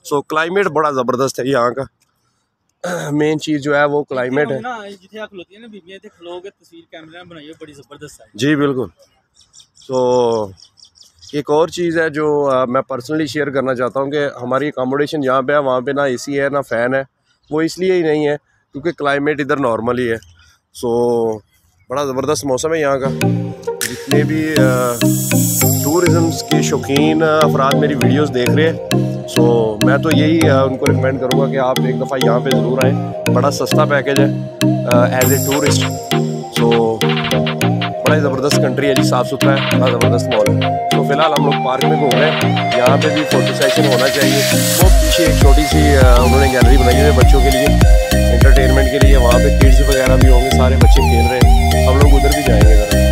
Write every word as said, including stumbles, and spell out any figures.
सो climate बड़ा ज़बरदस्त है यहाँ का। मेन चीज़ जो है वो क्लाइमेट है। जी बिल्कुल। तो एक और चीज़ है जो आ, मैं पर्सनली शेयर करना चाहता हूँ कि हमारी अकोमोडेशन यहाँ पे है, वहाँ पे ना एसी है ना फ़ैन है। वो इसलिए ही नहीं है क्योंकि क्लाइमेट इधर नॉर्मल ही है। सो बड़ा ज़बरदस्त मौसम है यहाँ का। जितने भी टूरिज़्म के शौकीन अफराद मेरी वीडियोस देख रहे हैं, सो मैं तो यही आ, उनको रिकमेंड करूँगा कि आप एक दफ़ा यहाँ पे ज़रूर आएँ। बड़ा सस्ता पैकेज है एज ए टूरिस्ट। सो बड़ा ज़बरदस्त कंट्री है जी, साफ़ सुथरा है, बड़ा ज़बरदस्त मॉल है। तो फिलहाल हम लोग पार्क में घूम रहे हैं, यहाँ पे भी फ़ोटो सेशन होना चाहिए। वो पीछे एक छोटी सी उन्होंने गैलरी बनाई है बच्चों के लिए, एंटरटेनमेंट के लिए। वहाँ पे किड्स वगैरह भी होंगे, सारे बच्चे खेल रहे हैं। हम लोग उधर भी जाएंगे ज़रा।